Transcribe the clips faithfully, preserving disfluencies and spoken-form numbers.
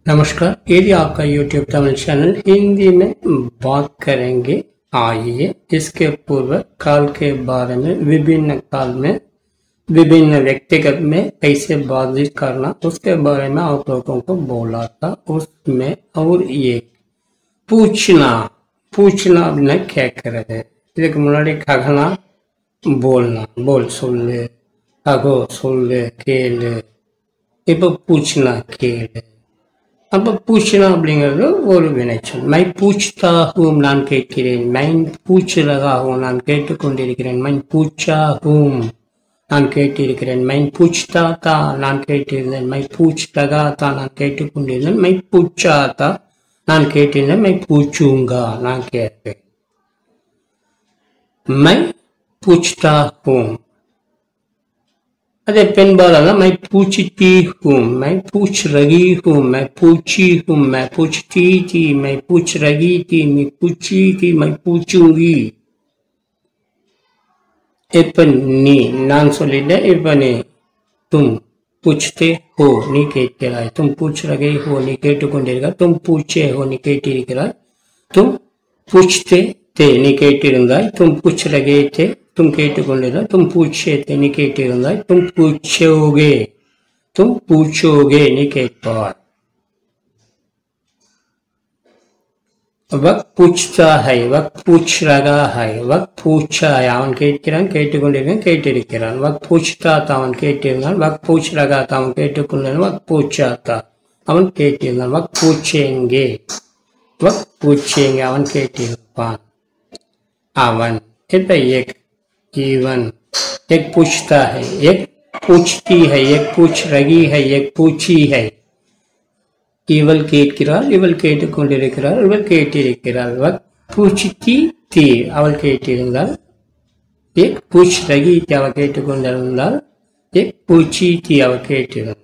नमस्कार, ये आपका यूट्यूब तमिल चैनल हिंदी में बात करेंगे। आइए इसके पूर्व काल के बारे में, विभिन्न काल में विभिन्न व्यक्तिगत में कैसे बातचीत करना उसके बारे में आप लोगों को बोला था उसमें। और ये पूछना पूछना अपने क्या करे, இதுக்கு முன்னாடி ககனா बोलना, बोल சொல்லு, ககோ சொல்லு, கேளு, இப்போ पूछना கேளு। அப்ப पूछना அப்படிங்கிறது ஒரு வினைச்சொல்। மை பூச்தா ஹூம், நான் கேட்கிறேன்। மை பூச் ரகா ஹூம், நான் கேட்டுக்கொண்டிருக்கிறேன்। மை பூச்சா ஹூம், நான் கேட்டிருக்கிறேன்। மை பூச்தா தா, நான் கேட்டிருந்தேன்। மை பூச் ரகா தா, நான் கேட்டுக்கொண்டிருந்தேன்। மை பூச்சா தா, நான் கேட்டிருந்தேன்। மை பூச்சூங்கா, நான் கேட்பேன்। மை பூச்தா ஹூம், अरे पेन बाला ना, मैं पूछती हूँ, मैं पूछ रही हूँ, मैं पूछी हूँ, मैं पूछती थी, मैं पूछ रही थी, मैं पूछी थी, मैं पूछूंगी। इपन नी नान सोलिडे, इपने तुम पूछते हो, नी केट रहा है। तुम पूछ रहे हो, नी केटुकोंडिरुगा। तुम पूछे हो, नी केटिरुक्किराय। तुम पूछते थे, नी केटिरुंदाय। तुम पूछ रहे थे, तुम केटुकोंडिरुगा। तुम पूछे थे, नी केटिरुंदाय। तुम पूछोगे, तुम पूछोगे, नी केट्पाय। वक्त पूछता है, वक्त पूछ रहा है, वक्त पूछा है, அவன் கேட்கிறான், கேட்டுக்கொண்டிருக்கிறான், கேட்டிருக்கிறான்। वक्त पूछता था, அவன் கேட்டிருந்தான்। वक्त पूछ रहा था, அவன் கேட்டுக்கொண்டிருந்தான்। वक्त पूछा था, அவன் கேட்டிருந்தான்। वक्त पूछेंगे, वक्त पूछेंगे, அவன் கேட்டிருப்பான்। அவன் இப்ப एक जीवन, एक पूछता है, एक पूछती है, एक पूछ रही है, एक पूछी है। இவள் கேட்கிறாள், இவள் கேட்டுக்கொண்டிருக்கிறாள், இவள் கேட்டிருக்கிறாள்। वक्त पूछती थी, அவள் கேட்டிருந்தாள்। एक पूछ रही थी, அவள் கேட்டுக்கொண்டிருந்தாள்। एक पूछी थी, அவள் கேட்டிருந்தாள்।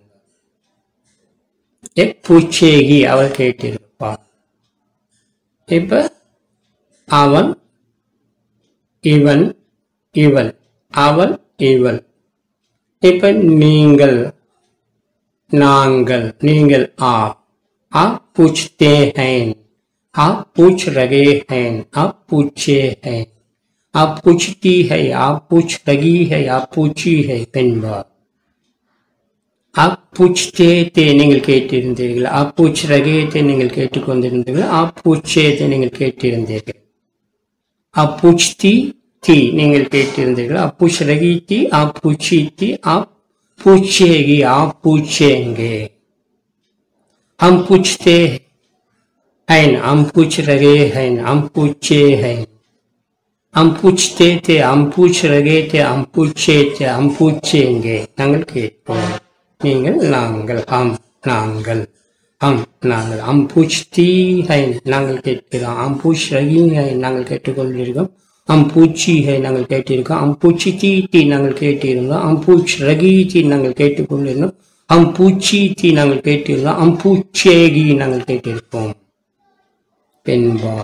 एक पूछेगी, அவள் கேட்டிருப்பாள்। இப்ப அவன், இவன், இவள், அவள், இவள்। இப்ப நீங்கள், நாங்கள், நீங்கள் आप, आप पूछते हैं, आप पूछ रहे हैं, आप पूछे हैं। आप पूछती है, आप पूछ रही है, आप पूछी है। பெண்பால்। आप पूछते थे, நீங்கள் கேட்டிருந்தீர்கள்। आप पूछ रहे थे, நீங்கள் கேட்டுக்கொண்டிருந்தீர்கள்। आप पूछे थे, நீங்கள் கேட்டிருந்தீர்கள்। आप पूछती थी, நீங்கள் கேட்டிருந்தீர்கள்। आप पूछ रही थी, आप पूछी थी, आप पूछेगी, आप पूछेंगे। हम पूछते हैं, हम पूछ रहे हैं, हम पूछे हैं। हम पूछते थे, हम पूछ रहे थे, हम पूछे थे, हम पूछेंगे। நாங்கள் கேட்போம், நீங்கள், நாங்கள், हम, நாங்கள், हम, நாங்கள்। हम पूछती हैं, நாங்கள் கேட்கிறோம்। हम पूछ रही हैं, நாங்கள் கேட்டுக்கொண்டிருக்கோம்। हम पूछी है, நாங்கள் கேட்டிருக்கோம்। हम पूछती थी, நாங்கள் கேட்டிருந்தோம்। हम पूछ रही थी, நாங்கள் கேட்டுக்கொண்டிருந்தோம்। हम पूछी थी, நாங்கள் கேட்டிருந்தோம்। हम पूछेगी, நாங்கள் கேட்டிருப்போம்। பெண்பால்।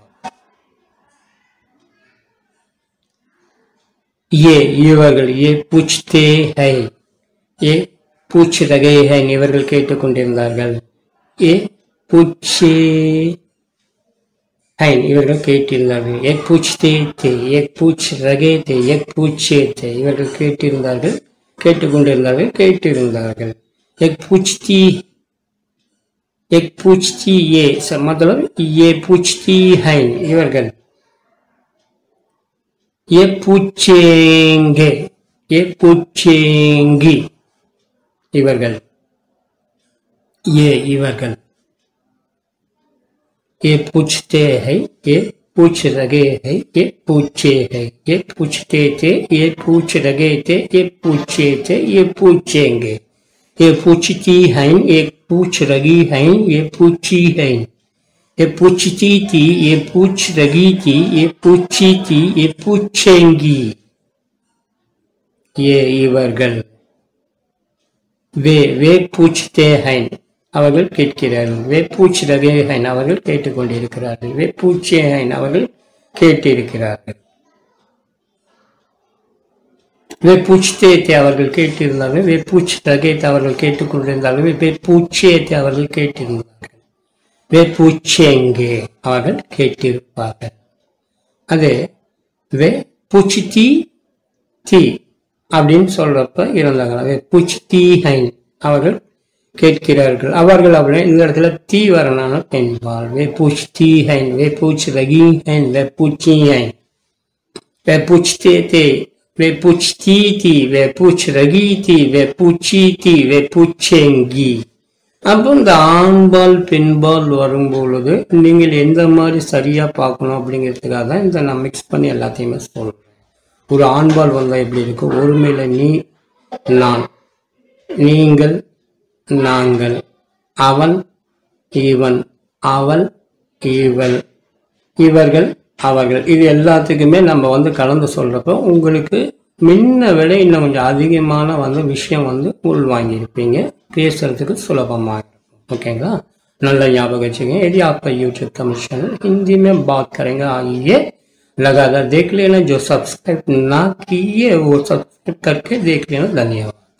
ये இவர்கள், ये पूछते हैं, ये पूछ रहे हैं, இவர்கள் கேட்டுக்கொண்டிருந்தார்கள்। ये पूछे हैं, இவர்கள் கேட்டிருந்தார்கள்। एक पूछते थे, एक पूछ रहे थे, एक पूछे थे, இவர்கள் கேட்டிருந்தார்கள், கேட்டுக்கொண்டிருந்தார்கள், கேட்டிருந்தார்கள்। एक पूछती, एक पूछती, ये मतलब ये पूछती हैं, இவர்கள்। ये पूछेंगे, ये पूछेंगी, இவர்கள்। ये இவர்கள்। ये पूछते हैं, ये पूछ रहे हैं, ये पूछे हैं। ये पूछते थे, ये पूछ रहे थे, ये पूछे थे, ये पूछेंगे। ये पूछती हैं, ये पूछ रही हैं, ये पूछी हैं। ये पूछती थी, ये पूछ रही थी, ये पूछी थी, ये पूछेंगी। ये இவர்கள்। वे वे पूछते हैं, அவர்கள் கேட்கிறார்கள்। वे पूछ रहे हैं, அவர்கள் கேட்டுக்கொண்டிருக்கிறார்கள்। वे पूछे हैं, அவர்கள் கேட்டிருக்கிறார்கள்। वे पूछते थे, அவர்கள் கேட்டிருந்தார்கள்। वे पूछ रहे थे, அவர்கள் கேட்டுக்கொண்டிருந்தார்கள்। वे पूछे थे, அவர்கள் கேட்டிருந்தார்கள்। वे पूछेंगे அவர்கள் கேட்டிருப்பார்கள். அது वे पूछती थी அப்படின்னு சொல்றப்ப இருந்தாங்க. वे पूछती हैं அவர்கள் கேட்கிறார்கள். அவர்கள் அப்படின்னு இந்த இடத்துல தீ வரனான பெண்பால். वे पूछती हैं, वे पूछ रही हैं, वे पूछी हैं, वे पूछते थे, वे पूछती थी, वे पूछ रही थी, वे पूछी थी, वे पूछेंगी. அப்போ இந்த ஆண்பால் பெண்பால் வரும்பொழுது நீங்கள் எந்த மாதிரி சரியா பார்க்கணும் அப்படிங்கிறதுக்காக தான் இந்த நான் மிக்ஸ் பண்ணி எல்லாத்தையுமே சொல்றேன். ஒரு ஆண்பால் வந்தா எப்படி இருக்கு? ஒருமையில நீ, நான், நீங்கள், நாங்கள், அவன், இவன், அவள், இவள், இவர்கள், அவர்கள், இது எல்லாத்துக்குமே நம்ம வந்து கலந்து சொல்றப்போ உங்களுக்கு முன்ன விட இன்னும் கொஞ்சம் அதிகமான வந்து விஷயம் வந்து உள்வாங்கியிருப்பீங்க, பேசுறதுக்கு சுலபமாக இருக்கும். ஓகேங்களா? நல்ல ஞாபகம் வச்சுக்கோங்க. यदि आपका यूट्यूब तमिल चैनल हिंदी में बात करेंगे आइए लगातार देख लेना. जो सब्सक्राइब ना किए वो सब्सक्राइब करके देख लेना. धन्यवाद.